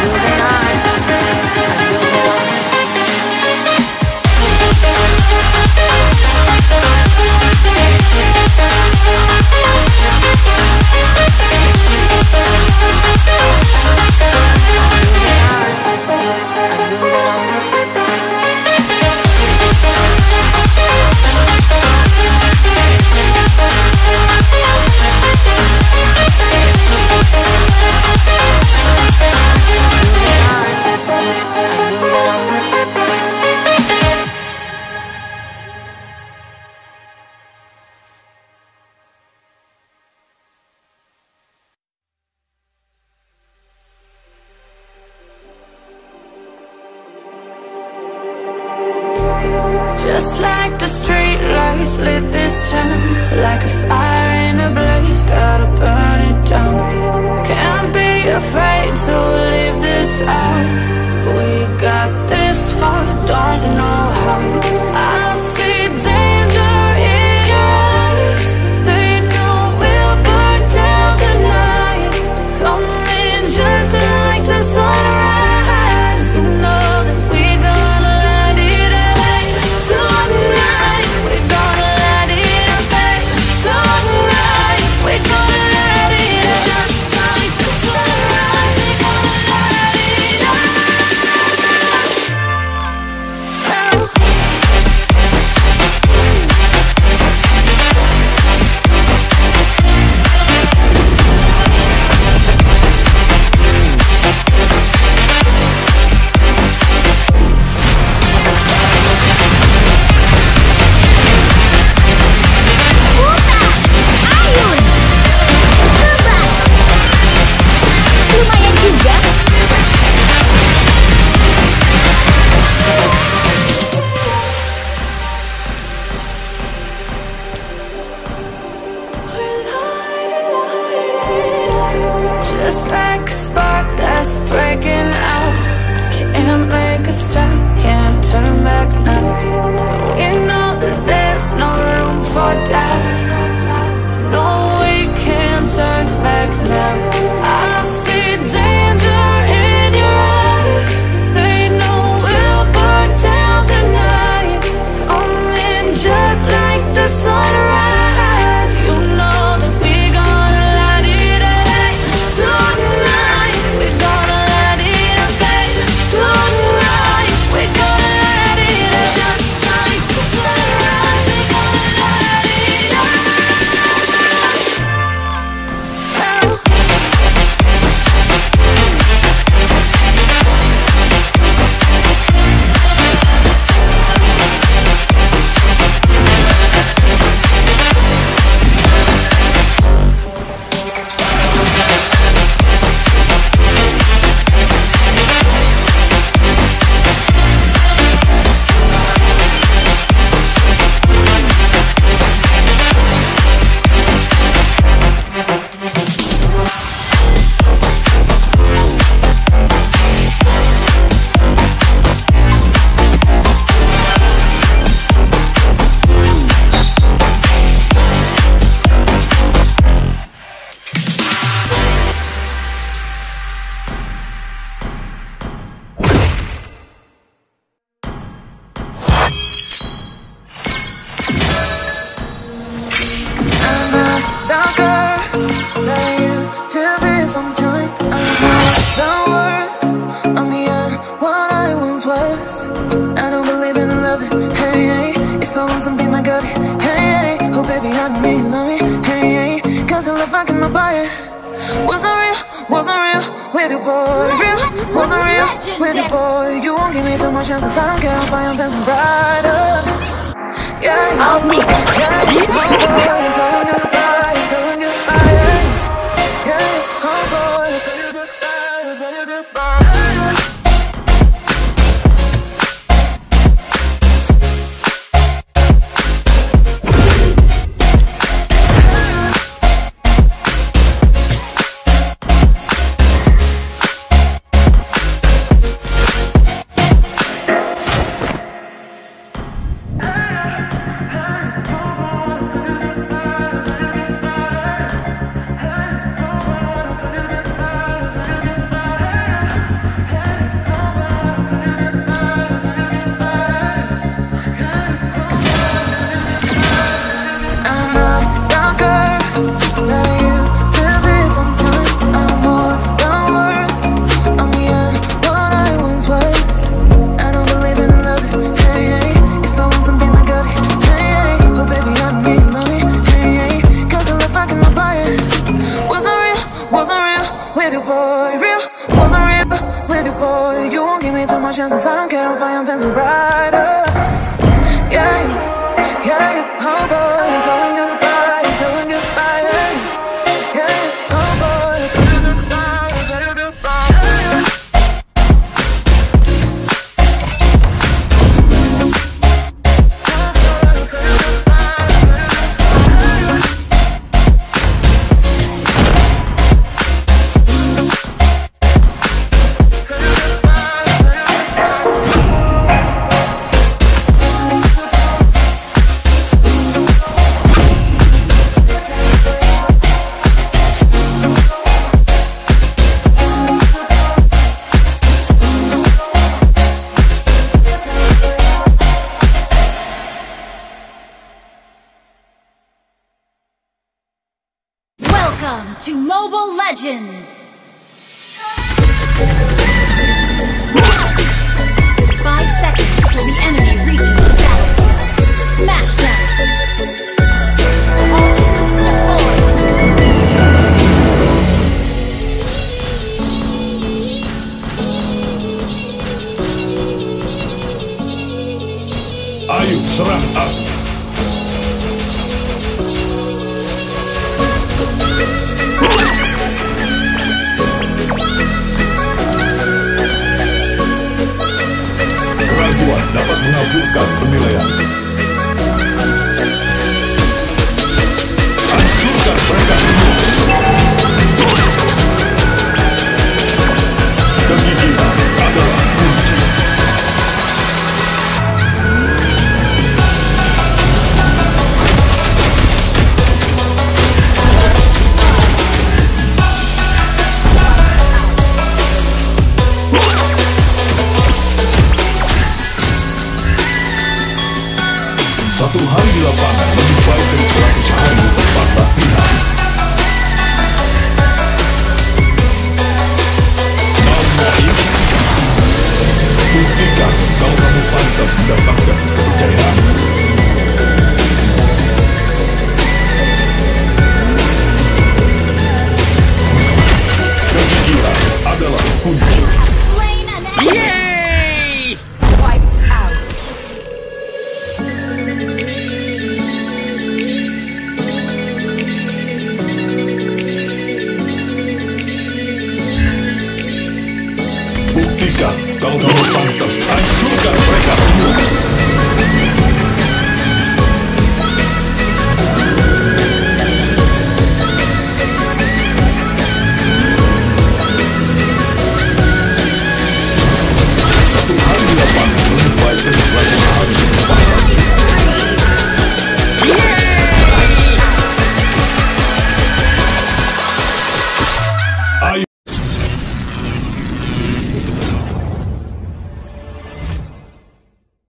Just like the street lights lit this town, like a fire in a blaze, gotta burn it down. Can't be afraid to leave this out. We got this far, don't know how. I see danger in your eyes. They know we'll burn down the night. Coming just like the sunrise. You know that we gonna light it up. Tonight we gonna light it up. Tonight we gonna light it up. Just like the sunrise, we gonna light it up. Lumayan juga. Just like a spark that's breaking out. Can't make a stop, can't turn back now. We know that there's no room for doubt. No, we can't turn back now. I see danger in your eyes. They know we'll burn down the night. Coming just like the sunrise. You know that we gonna light it up. Tonight we gonna light it up. Tonight we gonna light it up. Just like the sunrise, we gonna light it up. with you, boy. You won't give me too much chances. I don't care if I am fencing brighter. Yeah, yeah, oh boy, I'm telling goodbye, I'm telling goodbye. Yeah, oh boy, I'm telling goodbye, I'm telling goodbye. Welcome to Mobile Legends! 5 seconds till the enemy reaches the battlefield. Smash them! All troops deployed! Ayo, serang aku! Keraguan dapat mengabulkan penilaian. Hancurkan mereka semua. Kegigihan adalah kunci. Satu hari di lapangan lebih baik dari 100 hari di tempat latihan. Buktikan kalau kamu pantas mendapatkan kepercayaan. Kegigihan adalah kunci. Yay! Wiped out. Buktikan kalau kamu